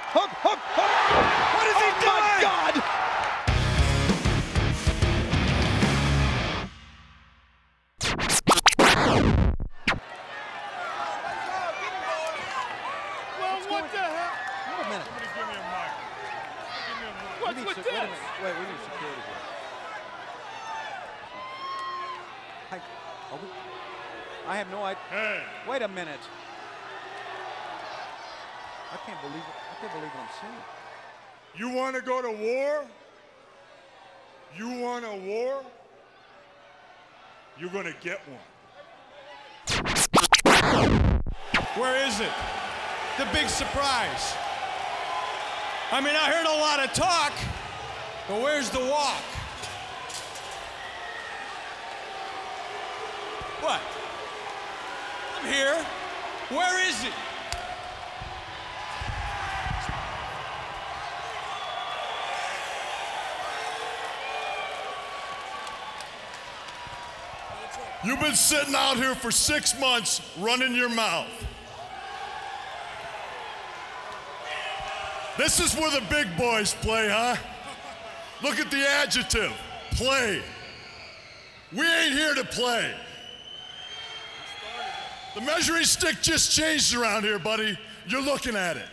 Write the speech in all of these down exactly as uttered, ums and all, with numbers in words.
Hook, hook, hook. What is he doing? Oh, my God. Well, what the hell? Wait a minute. Somebody give me a mic. Give me a mic. What's with Wait a this? minute. Wait, we need security here. I, are we, I have no idea. Hey. Wait a minute. I can't believe it. I can't believe what I'm seeing. You want to go to war? You want a war? You're going to get one. Where is it? The big surprise. I mean, I heard a lot of talk, but where's the walk? What? I'm here. Where is it? You've been sitting out here for six months running your mouth. This is where the big boys play, huh? Look at the adjective, play. We ain't here to play. The measuring stick just changed around here, buddy. You're looking at it.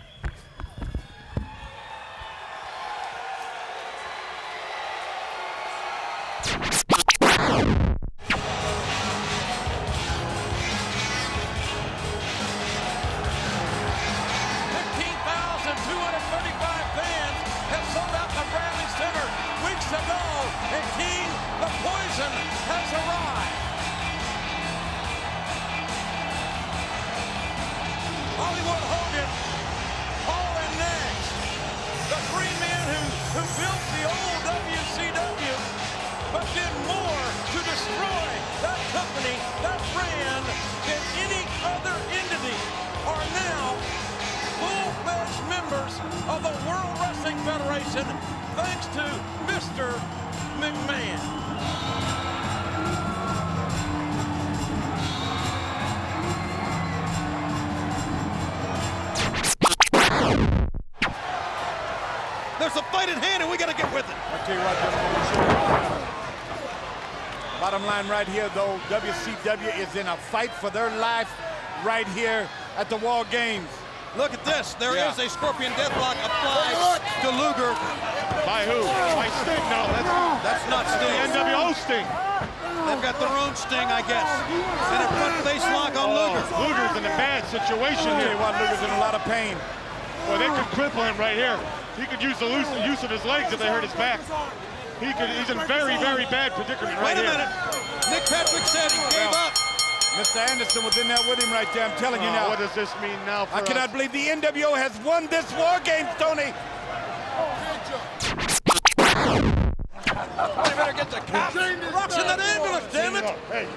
Hulk Hogan, Paul and Nash, the three men who, who built the old W C W, but did more to destroy that company, that brand, than any other entity, are now full-fledged members of the World Wrestling Federation, thanks to Mister McMahon. There's a fight at hand, and we got to get with it. I'll tell you what, gentlemen. Bottom line right here, though, W C W is in a fight for their life right here at the War Games. Look at this. There Yeah. is a Scorpion Deathlock applied to Luger. By who? By Sting? No, that's, That's not Sting. N W O Sting. They've got their own Sting, I guess. And a front face lock on Luger. Luger's in a bad situation I'll tell here. you what, Luger's in a lot of pain. Well, they could cripple him right here. He could use the loose, use of his legs if they hurt his back. He could. He's in very, very bad predicament right Wait a here. minute. Nick Patrick said he gave Well, up. Mister Anderson was in there with him right there, I'm telling you Oh, now. what does this mean now for I cannot us? believe the N W O has won this War Games, Tony. They better get the cops. Rocks in that ambulance, damn it! Hey.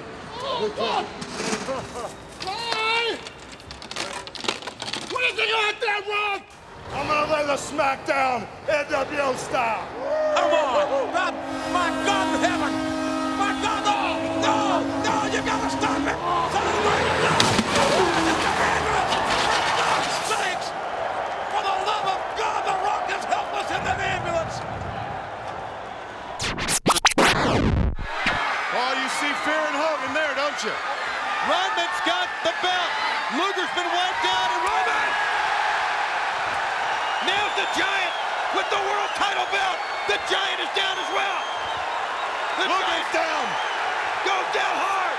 What do you think about that, Rock? I'm gonna lay the smack down, N W O style. Come on! God, my God in heaven! My God, no! No! No! You gotta stop it! Somebody, no! For God's sakes! For the love of God, the Rock is helpless in that ambulance! Oh, you see fear in Hogan there, don't you? Rodman's got the belt. Luger's been wiped out, and Rodman nails the Giant with the world title belt. The Giant is down as well. The Luger's Giant down. goes down hard.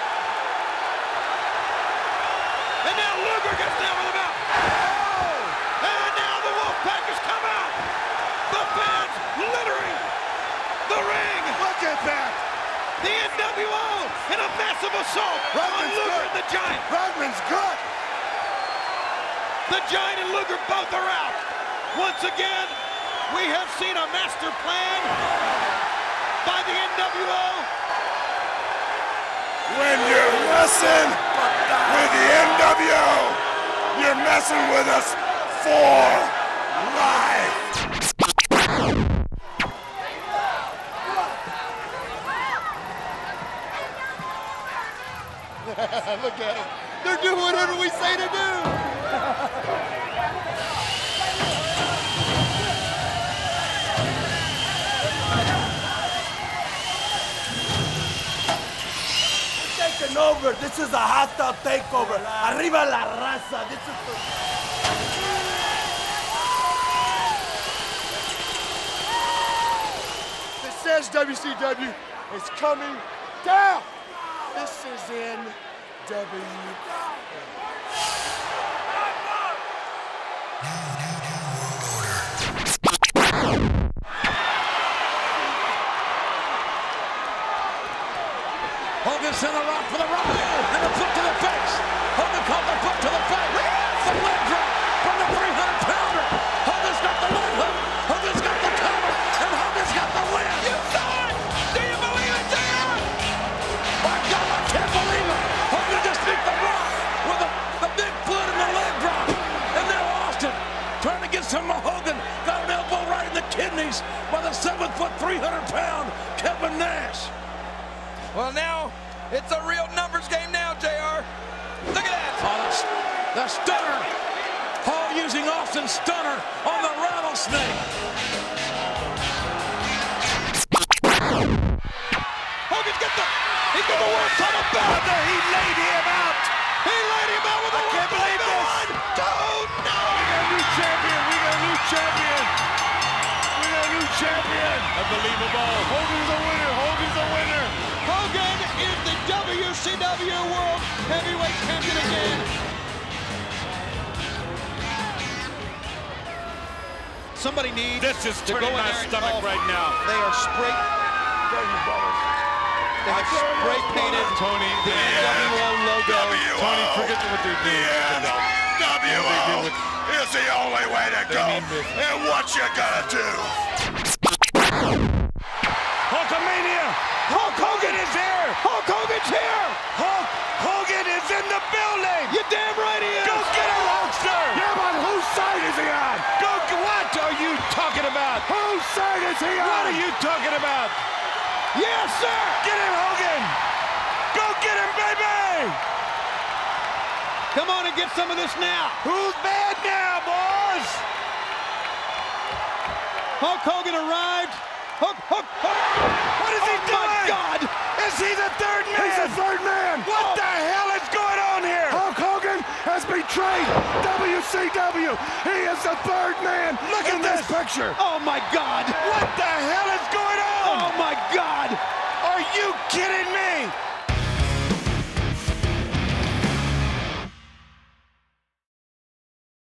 And now Luger gets down with the belt. Oh! And now the Wolfpack has come out. The fans littering the ring. Look at that. The N W O in a massive assault on Rodman's Luger good. and the Giant. Rodman's good. The Giant and Luger both are out. Once again, we have seen a master plan by the N W O. When you're messing with the N W O, you're messing with us for life. Look at them. They're doing whatever we say to do. takeover. This is a hostile takeover. Arriba la raza. This is the... This says W C W is coming down. This is in W. Hogan sent a rock for the right, and a foot to the face. Hogan caught the foot to the face. The leg drop from the three hundred pounder. Hogan's got the leg hook. Hogan's got the cover, and Hogan's got the win. You saw it! Do you believe it, J R? My God, I can't believe it. Hogan just beat the rock with a, the big foot and the leg drop. And now Austin trying to get some of Hogan. Got an elbow right in the kidneys by the seven foot, three hundred pound Kevin Nash. Well, now it's a real numbers game now, J R. Look at that. Oh, the, the stunner. Hall using Austin's stunner on the rattlesnake. Hogan's got the, he got the worst on the belt. He laid him out. He laid him out with a I can't believe this. One, two, no. We got a new champion. We got a new champion. We got a new champion. Unbelievable. Hogan's a winner. Hogan's a winner. Hogan is the W C W World Heavyweight Champion again. Somebody needs This is to turning go in my there and stomach call. right now. They are spray. They have spray painted Tony, the N W O logo. Tony, forget what they're doing. W O is the only way to go. And what you gotta do? Hulkamania! Hulk Hogan is here! Hulk Hogan's here! Hulk Hogan is in the building! You damn right he is! Go get him, Hulkster! Yeah, but whose side is he on? Go, what are you talking about? Whose side is he on? What are you talking about? Yes, sir! Get him, Hogan! Go get him, baby! Come on and get some of this now. Who's bad now, boys? Hulk Hogan arrived. Hook, hook, hook. What is he Oh, doing? my God! Is he the third man? He's the third man. What the hell is going on here? Hulk Hogan has betrayed W C W. He is the third man. Look in at this this. picture. Oh, my God! What the hell is going on? Oh, my God! Are you kidding me?